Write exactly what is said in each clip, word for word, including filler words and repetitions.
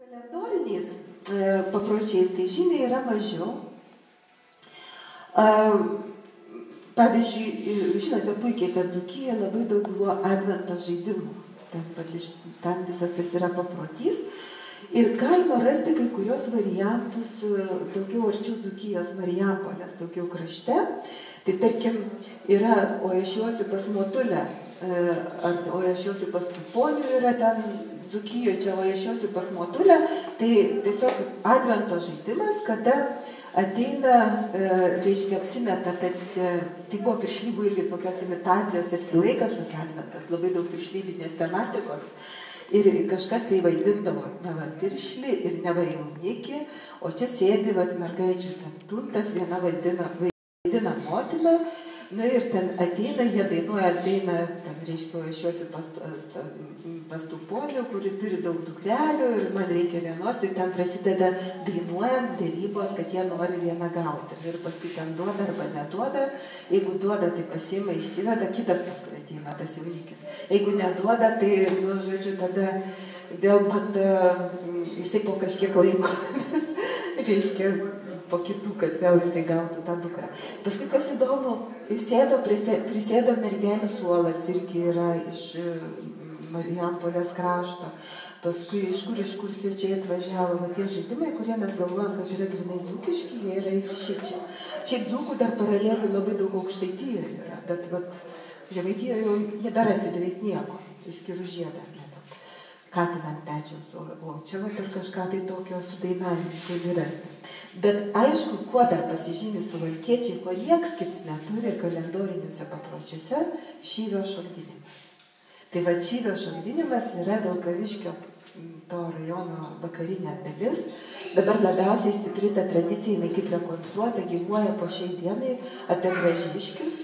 Kalendoriniais e, papročiais tai žymiai yra mažiau. E, pavyzdžiui, žinote puikiai, kad Dzūkijoje labai daug buvo advento žaidimų. Ten, ten visas tas yra paprotys. Ir galima rasti kai kurios variantus daugiau arčiau Dzūkijos Marijampolės, daugiau krašte. Tai tarkim yra, o aš juosiu pas Motulę, ar o aš juosiu pas Puponių yra ten Dzūkijoje, čia o aš juosiu pas Motulę. Tai tiesiog advento žaidimas, kada ateina, reiškia, apsimeta tarsi, tai buvo piršlybų irgi tokios imitacijos, tarsi laikas tas adventas, labai daug piršlybinės tematikos. Ir kažkas tai vaidindavo ne va piršlį ir ne va jaunikį, o čia sėdi va mergaičių ten tuntas, viena vaidina, vaidina motiną, na ir ten ateina, jie dainuoja dainą, ten reiškia, aš juosiu pas, pas Tuponių, kuri turi daug dukrelių ir man reikia vienos ir ten prasideda dainuojant dėrybos, kad jie nori vieną gauti. Ir paskui ten duoda arba neduoda, jeigu duoda, tai pasiima, išsiveda, kitas paskui ateina, tas jaunikis. Jeigu neduoda, tai, nu, žodžiu, tada vėl bando, jisai po kažkiek laiko, reiškia, po kitų, kad vėl jisai gautų tą dukrą. Paskui, kas įdomu, prisėdo, prisėdo mergelės suolas, irgi yra iš Marijampolės krašto. Paskui, iš kur, iš kur svečiai atvažiavo, va tie žaidimai, kurie mes galvojam, kad yra grinai dzūkiški, jie yra ir šičia. Šiaip dzūkų dar paralelių labai daug Aukštaitijoje yra, bet vat, Žemaitijoje jau nedarasi beveik nieko, išskyrus žiedą. Katiną ant pečiaus, o, o čia va dar kažką tai tokio su dainavimu gali rasti. Bet aišku, kuo dar pasižymi suvalkiečiai, ko nieks kits neturi kalendoriniuose papročiuose, šyvio šokdinimas. Tai va šyvio šokdinimas yra Vilkaviškio to rajono vakarinė dalis. Dabar labiausiai stipri ta tradicija, jinai kaip rekonstruota, gyvuoja po šiai dienai apie Gražiškius.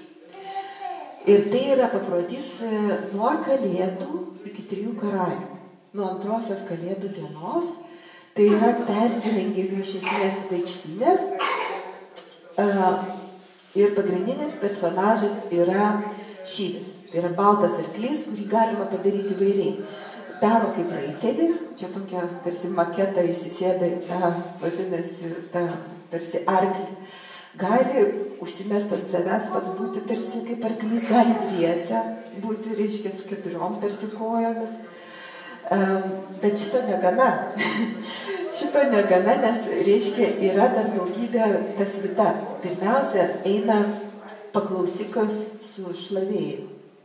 Ir tai yra paprotys nuo Kalėdų iki trijų karalių. Nuo antrosios Kalėdų dienos, tai yra persirengėlių iš esmės vaikštynės. Ir pagrindinis personažas yra šyvis. Tai yra baltas arklys, kurį galima padaryti įvairiai. Daro kaip raitelį, čia tokia tarsi maketa įsisėda į tą, vadinasi, tą tarsi arklį. Gali užsimest ant savęs pats būti tarsi kaip arklys, gali dviese būti, reiškia, su keturiom tarsi kojomis. Um, bet šito negana. šito negana, nes, reiškia, yra dar daugybė tas vita. Pirmiausia, eina paklausikas su šlavėju.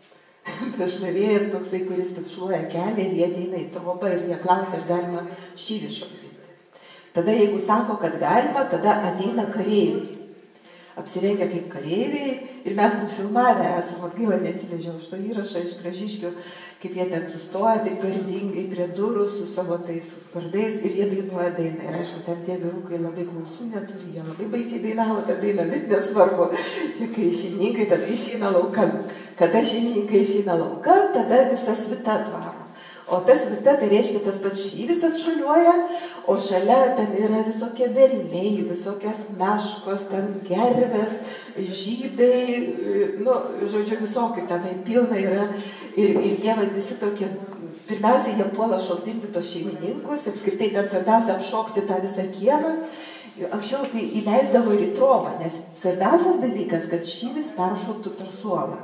Tas šlavėjas toksai, kuris pikšluoja kelią ir jie ateina į trobą ir jie klausia, ar galima šyvį šokdinti. Tada, jeigu sako, kad galima, tada ateina kareivis. Apsirengia kaip kareiviai ir mes nufilmavę esam, atgaila neatsivežiau šito įrašą iš Gražiškių, kaip jie ten sustoja, taip garbingai prie durų su savo tais vardais ir jie dainuoja dainą. Ir aišku, ten tie vyrukai labai klausų neturi, jie labai baisiai dainavo tą dainą, bet nesvarbu, kai šeimininkai tada išeina lauka. Kada šeimininkai išeina lauka, tada visa svita atvaro. O tas vita, tai reiškia, tas pats šyvis atšuliuoja, o šalia ten yra visokie velniai, visokios meškos, ten gervės, žydai, nu, žodžiu, visokių tenai pilna yra. Ir, ir jie visi tokie, pirmiausia, jie puola šokdinti tos šeimininkus, apskritai ten svarbiausia apšokti tą visą kiemą. Anksčiau tai įleisdavo ir į trobą, nes svarbiausias dalykas, kad šyvis peršoktų per suolą.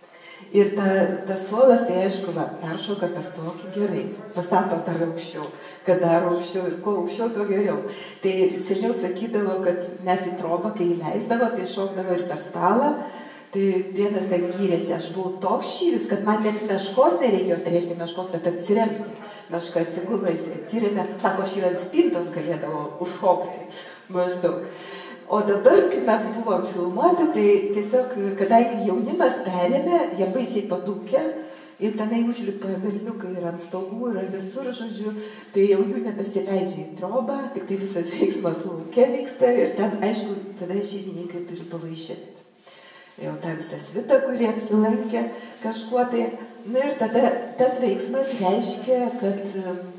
Ir ta, tas suolas, tai aišku, va, peršoka per tokį gerai, pastato dar aukščiau, kad dar aukščiau ir kuo aukščiau, to geriau. Tai seniau sakydavo, kad net į trobą, kai įleisdavo, tai šokdavo ir per stalą. Tai vienas ten gyrėsi, aš buvau toks šyvis, kad man net meškos nereikėjo, tai reiškia meškos, kad atsiremti. Meška atsigula, jis atsiremė, sako, aš ir ant spintos galėdavo užšokti maždaug. O dabar, kai mes buvom filmuoti, tai tiesiog, kadangi jaunimas perėmė, jie baisiai padūkė ir tenai užlipa velniukai ir ant stogų ir visur, žodžiu, tai jau jų nebesileidžia į trobą, tik tai visas veiksmas lauke vyksta ir ten, aišku, tada šeimininkai turi pavaišinti. Jau tą visą svitą, kurį apsilankė kažkuo tai. Na ir tada tas veiksmas reiškia, kad,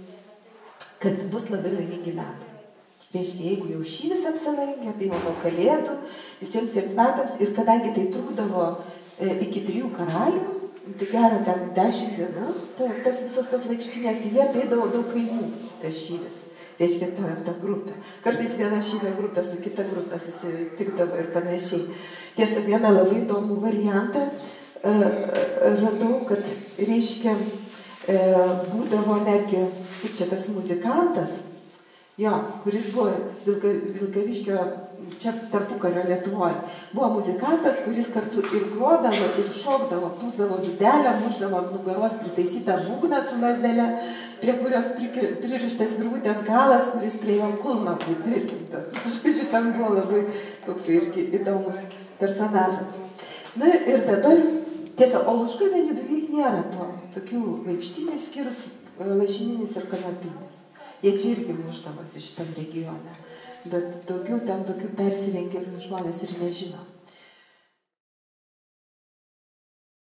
kad bus labai laimingi metai. Reiškia, jeigu jau šyvis apsilankė, tai jau nuo Kalėdų, visiems tiems metams, ir kadangi tai trukdavo e, iki trijų karalių, tai gero ten dešimt dienų, ta, tas visos tos vaikštinės, tai jie apeidavo daug kaimų, tas šyvis. reiškia tą, tą grupę. Kartais viena šyvė grupė su kita grupė susitikdavo ir panašiai. Tiesa, vieną labai įdomų variantą radau, kad, reiškia, būdavo netgi, kaip čia tas muzikantas, jo, kuris buvo Vilka, Vilkaviškio, čia tarpukario Lietuvoje, buvo muzikantas, kuris kartu ir grodavo, ir šokdavo, pūsdavo dūdelę, mušdavo ant nugaros pritaisytą būgną su lazdele, prie kurios pririštas virvutės galas, kuris prie jo kulno pritvirtintas. Žodžiu, tam buvo labai toks irgi įdomus personažas. Na ir dabar, tiesa, o Užgavėnių beveik nėra to, tokių vaikštynių skyrus lašininis ir kanapinis. Jie čia irgi mušdavosi šitam regione, bet daugiau ten tokių persirengėlių žmonės ir nežino.